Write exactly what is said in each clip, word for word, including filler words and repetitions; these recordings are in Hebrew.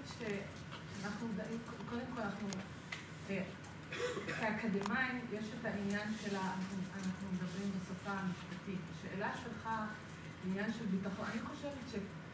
שאנחנו, קודם כל אנחנו, כאקדמיים, יש את העניין של, אנחנו מדברים בשפה המשפטית. השאלה שלך, עניין של ביטחון, אני חושבת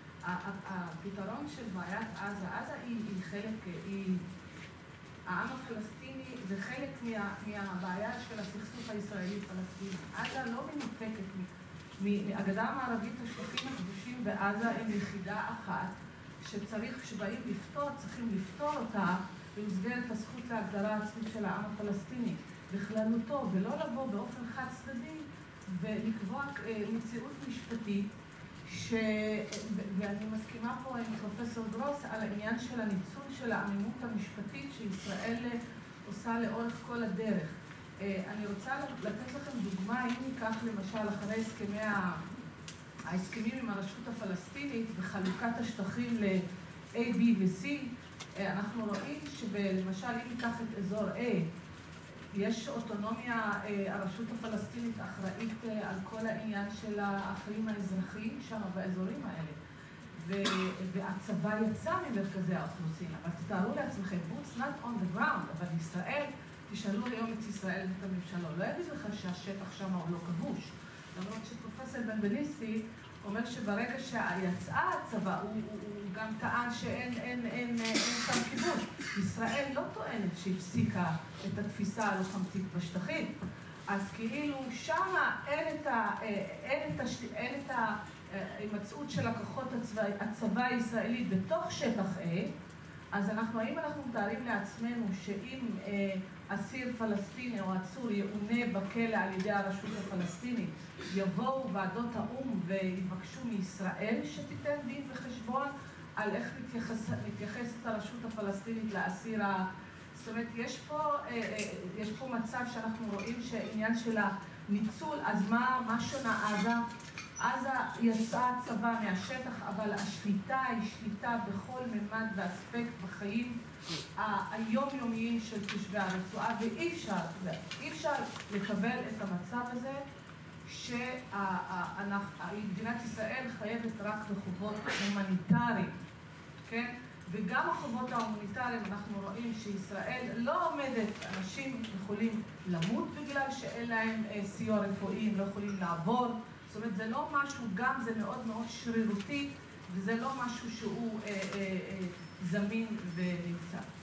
שהפתרון של בעיית עזה, עזה היא חלק, היא, העם הפלסטיני זה חלק מה, מהבעיה של הסכסוך הישראלי-פלסטיני. עזה לא מנותקת מהגדה המערבית, השטחים הכבושים בעזה הם יחידה אחת שצריך, שבאים לפתור, צריכים לפתור אותה במסגרת הזכות להגדרה עצמית של העם הפלסטיני בכללותו, ולא לבוא באופן חד צדדי ולקבוע מציאות משפטית ש... ואני מסכימה פה עם פרופסור גרוס על העניין של הניצול של העמימות המשפטית שישראל עושה לאורך כל הדרך. אני רוצה לתת לכם דוגמה, אם ניקח למשל אחרי הסכמי ההסכמים עם הרשות הפלסטינית וחלוקת השטחים ל-A, B ו-C, אנחנו רואים שלמשל אם ניקח את אזור A, יש אוטונומיה, הרשות הפלסטינית אחראית על כל העניין של האחרים האזרחיים שם באזורים האלה. והצבא יצא ממרכזי האוכלוסין, אבל תתארו לעצמכם, boots not on the ground, אבל ישראל, תשאלו היום את ישראל ואת הממשלה, לא יגיד לך שהשטח שם הוא לא כבוש. למרות שפרופסור בנבנישתי אומר שברגע שיצאה הצבא, הוא, הוא, הוא גם טען שאין אין, אין, אין שם כיבוש. ישראל לא טוענת שהפסיקה את התפיסה הלוחמתית בשטחים. אז כאילו שמה אין את, ה, אין את, השל, אין את ההימצאות של הכוחות הצבא, הצבא הישראלי בתוך שטח A, אז אנחנו, האם אנחנו מתארים לעצמנו שאם אה, אסיר פלסטיני או עצור יעונה בכלא על ידי הרשות הפלסטינית, יבואו ועדות האום ויבקשו מישראל שתיתן דין וחשבון על איך מתייחס, מתייחסת הרשות הפלסטינית לאסיר ה... זאת אומרת, יש פה, אה, אה, יש פה מצב שאנחנו רואים שעניין של הניצול, אז מה, מה שונה עזה? עזה יצאה הצבא מהשטח, אבל השליטה היא שליטה בכל ממד ואספקט בחיים היומיומיים של תושבי הרצועה, ואי אפשר, אי אפשר לקבל את המצב הזה שמדינת ישראל חייבת רק בחובות הומניטריים, כן? וגם החובות ההומניטריים אנחנו רואים שישראל לא עומדת, אנשים יכולים למות בגלל שאין להם סיוע רפואי, לא יכולים לעבור, זאת אומרת, זה לא משהו, גם זה מאוד מאוד שרירותי, וזה לא משהו שהוא אה, אה, אה, זמין ונמצא.